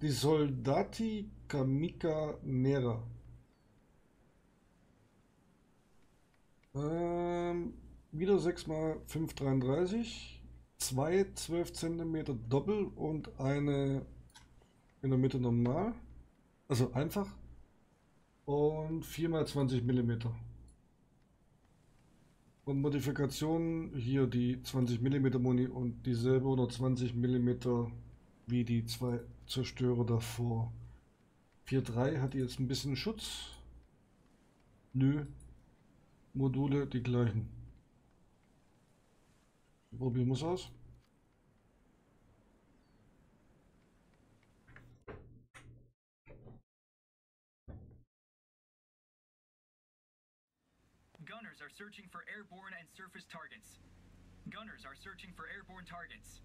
Die Soldati Kamika Nera. Wieder 6 mal 5,33. 2 12 cm Doppel und eine in der Mitte normal. Also einfach. Und 4 mal 20 mm. Und Modifikationen hier die 20 mm Muni und dieselbe 120 mm wie die zwei Zerstörer davor. 4.3 hat die jetzt ein bisschen Schutz. Nö, Module die gleichen. Probieren wir es aus. Gunners are searching for airborne and surface targets. Gunners are searching for airborne targets.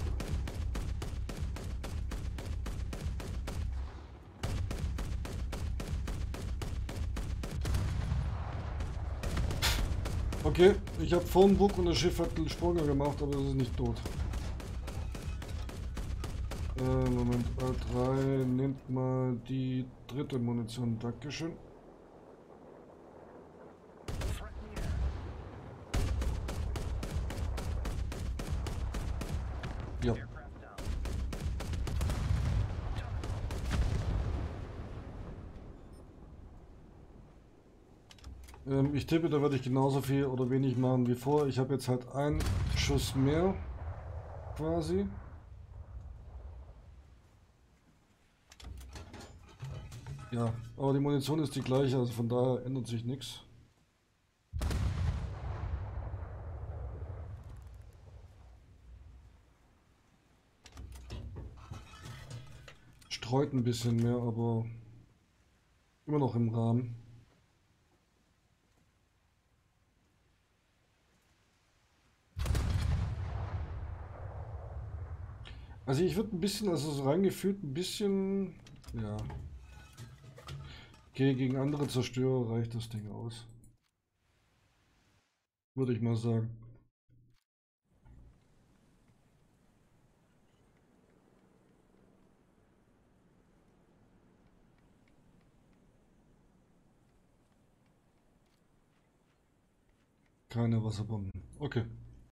Okay, ich habe vorhin Bug und das Schiff hat einen Sprung gemacht, aber es ist nicht tot. Moment, A3 nimmt mal die dritte Munition. Dankeschön. Ja. Ich tippe, da werde ich genauso viel oder wenig machen wie vor. Ich habe jetzt halt einen Schuss mehr, quasi. Ja, aber die Munition ist die gleiche, also von daher ändert sich nichts. Streut ein bisschen mehr, aber immer noch im Rahmen. Also ich würde ein bisschen, also so reingefühlt ein bisschen, ja. Okay, gegen andere Zerstörer reicht das Ding aus. Würde ich mal sagen. Keine Wasserbomben. Okay.